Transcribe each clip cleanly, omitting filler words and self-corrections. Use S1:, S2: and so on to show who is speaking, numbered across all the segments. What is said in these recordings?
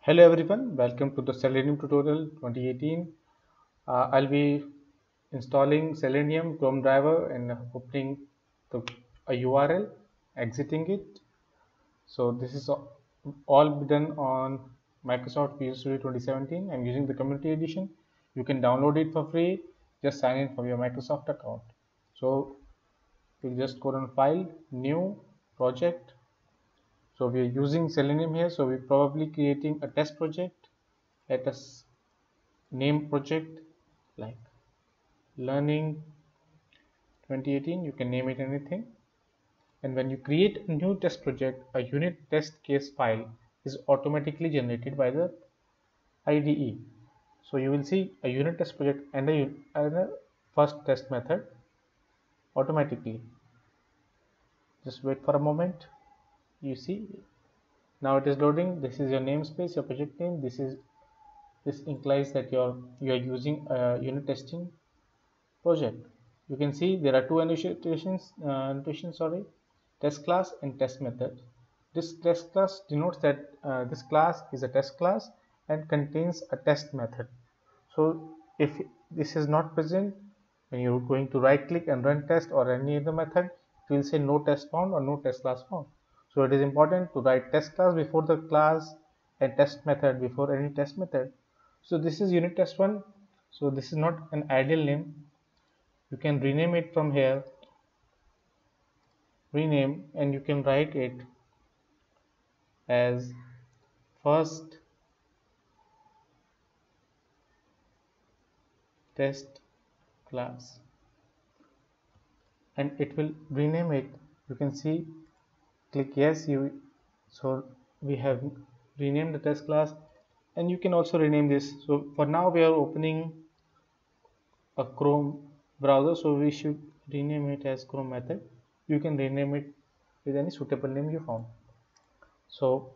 S1: Hello everyone, welcome to the Selenium tutorial 2018. I'll be installing Selenium Chrome driver and opening a URL, exiting it. So this is all done on Microsoft Visual Studio 2017. I'm using the community edition. You can download it for free. Just sign in from your Microsoft account. So we'll just go on File, New, Project. So we are using Selenium here. So we're probably creating a test project. Let us name project like learning 2018. You can name it anything, and when you create a new test project, a unit test case file is automatically generated by the IDE. So you will see a unit test project and a first test method automatically. Just wait for a moment. You see now it is loading. This is your namespace, your project name. This implies that you are using a unit testing project. You can see there are two annotations, test class and test method. This test class denotes that this class is a test class and contains a test method. So if this is not present, when you're going to right click and run test or any other method, it will say no test found or no test class found. So it is important to write test class before the class and test method before any test method. So this is unit test 1. So this is not an ideal name. You can rename it from here, rename, and you can write it as first test class, and it will rename it. You can see, click yes, so we have renamed the test class, and you can also rename this. So for now we are opening a Chrome browser, so we should rename it as Chrome method. You can rename it with any suitable name you found. So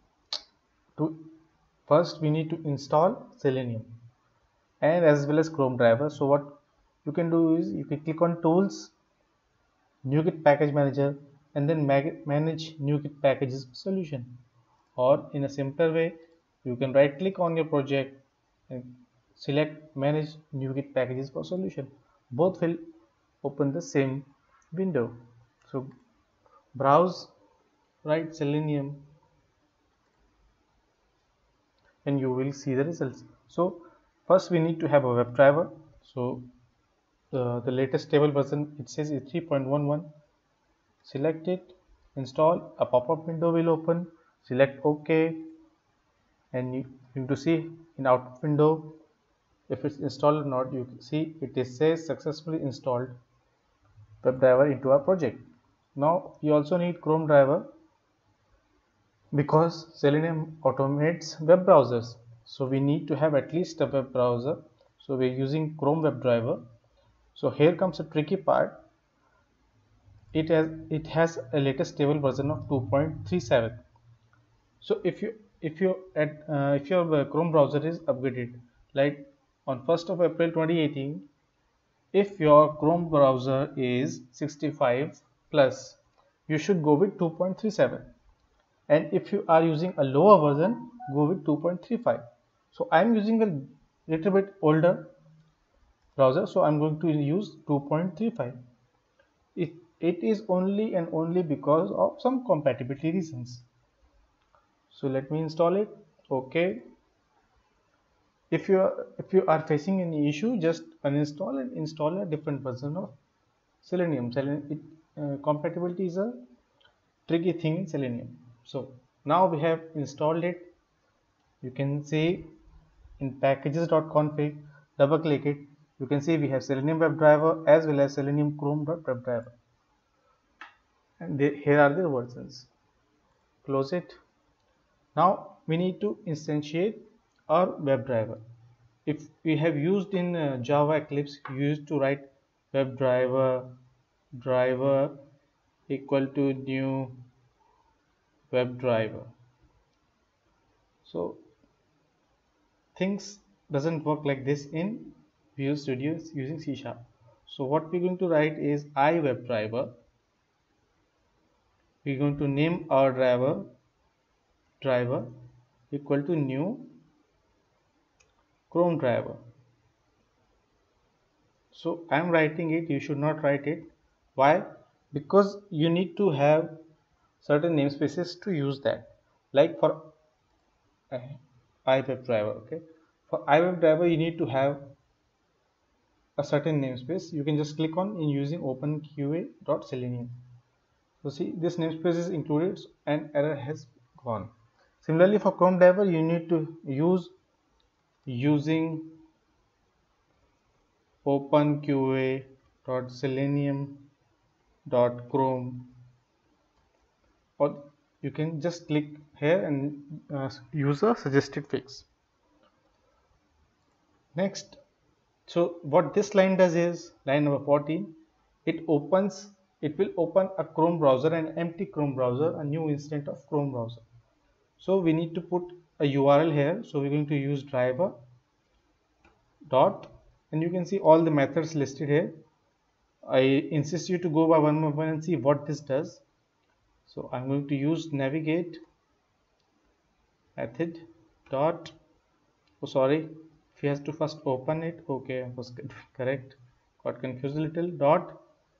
S1: first we need to install Selenium and as well as Chrome driver. So what you can do is you can click on tools, NuGet package manager, and then manage NuGet packages solution. Or in a simpler way, you can right click on your project and select manage NuGet packages for solution. Both will open the same window. So browse, write Selenium, and you will see the results. So first we need to have a WebDriver. So the latest stable version, it says is 3.11. Select it, install. A pop-up window will open. Select OK, and you need to see in output window if it's installed or not. You can see it says successfully installed WebDriver into our project. Now we also need Chrome driver because Selenium automates web browsers. So we need to have at least a web browser. So we're using Chrome WebDriver. So here comes a tricky part. It has a latest stable version of 2.37. So if your Chrome browser is upgraded, like on 1st of April 2018, if your Chrome browser is 65 plus, you should go with 2.37, and if you are using a lower version, go with 2.35. So I'm using a little bit older browser, so I'm going to use 2.35. It is only and only because of some compatibility reasons. So let me install it. Okay. If you are facing any issue, just uninstall and install a different version of Selenium. Compatibility is a tricky thing in Selenium. So now we have installed it. You can see in packages.config, double click it. You can see we have Selenium WebDriver as well as Selenium Chrome WebDriver, and here are the versions. Close it. Now we need to instantiate our WebDriver. If we have used in Java Eclipse, you used to write WebDriver driver equal to new WebDriver. So things doesn't work like this in Visual Studio using C#. So what we're going to write is iWebDriver. We're going to name our driver, equal to new Chrome driver. So I am writing it, you should not write it. Why? Because you need to have certain namespaces to use that. Like for iWebDriver, okay. For iWebDriver, you need to have a certain namespace. You can just click on in using openqa.selenium. So see, this namespace is included and error has gone. Similarly, for Chrome driver, you need to use using openqa.selenium.chrome, or you can just click here and use a suggested fix. Next, so what this line does is line number 14, it will open a Chrome browser, an empty Chrome browser, a new instance of Chrome browser. So we need to put a URL here. So we're going to use driver dot, and you can see all the methods listed here. I insist you to go by one by one and see what this does. So I'm going to use navigate method dot, oh sorry, if he has to first open it, okay, I was correct, got confused a little, dot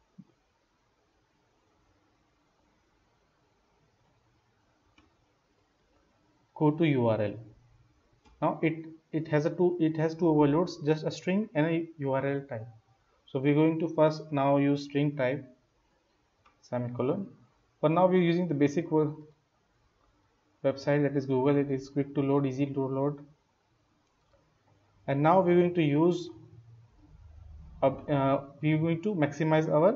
S1: go to URL. Now it has two overloads, just a string and a URL type. So we're going to first now use string type semicolon. For now we're using the basic website, that is Google. It is quick to load, easy to load. And now we're going to use we're going to maximize our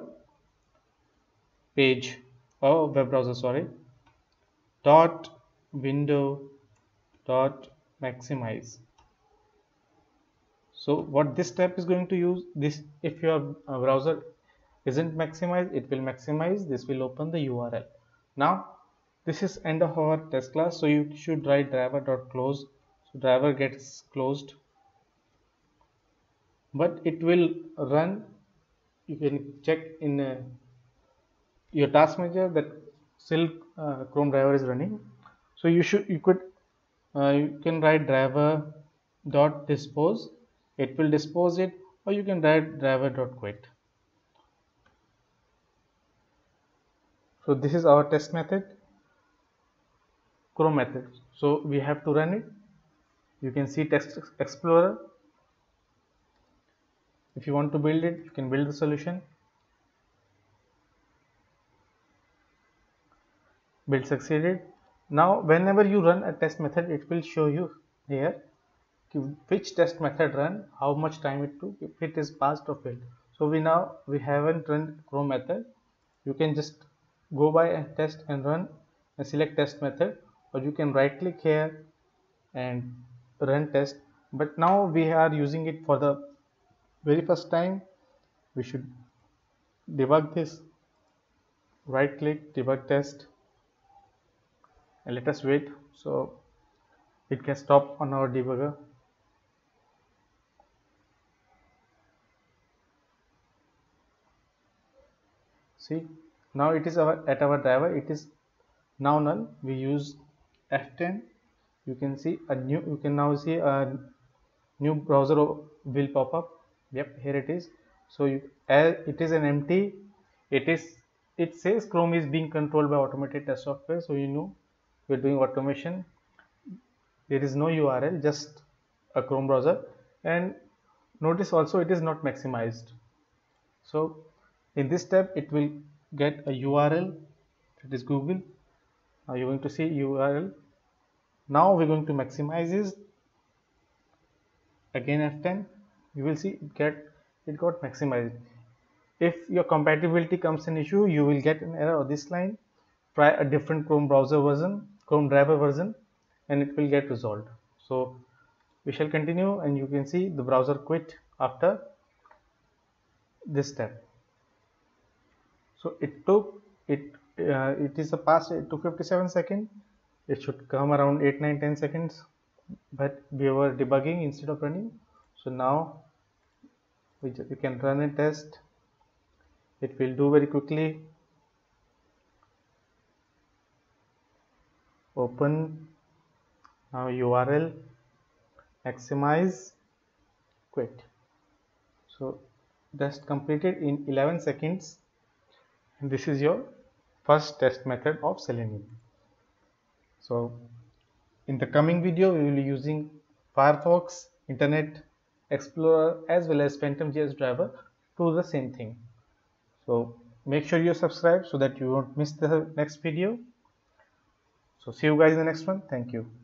S1: page or web browser, sorry, dot window dot maximize. So what this step is going to use, this if your browser isn't maximized, it will maximize, this will open the URL. Now this is end of our test class, so you should write driver.close. So driver gets closed, but it will run. You can check in your task manager that still Chrome driver is running. So you can write driver dot dispose, it will dispose it, or you can write driver dot quit. So this is our test method, Chrome method. So we have to run it. You can see text explorer. If you want to build it, you can build the solution. Build succeeded. Now whenever you run a test method, it will show you here which test method run, how much time it took, if it is passed or failed. So we haven't run Chrome method. You can just go by and test and run and select test method, or you can right click here and run test. But now we are using it for the very first time. We should debug this. Right click, debug test, and let us wait so it can stop on our debugger. See, now it is at our driver, it is now null. We use F10. You can now see a new browser will pop up. Yep, here it is. So as it is an empty, it says Chrome is being controlled by automated test software. So you know we're doing automation. There is no URL, just a Chrome browser, and notice also it is not maximized. So in this step it will get a URL, that is Google. Now you're going to see URL. Now we're going to maximize this. Again F10, you will see it got maximized. If your compatibility comes an issue, you will get an error of this line. Try a different Chrome browser version, Chrome driver version, and it will get resolved. So we shall continue, and you can see the browser quit after this step. So it is a pass. It took 57 seconds. It should come around 8, 9, 10 seconds, but we were debugging instead of running. So now we can run a test. It will do very quickly. Open Now URL maximize quit. So just completed in 11 seconds. And this is your first test method of Selenium. So in the coming video, we will be using Firefox, Internet Explorer as well as PhantomJS driver to do the same thing. So make sure you subscribe so that you won't miss the next video. So see you guys in the next one. Thank you.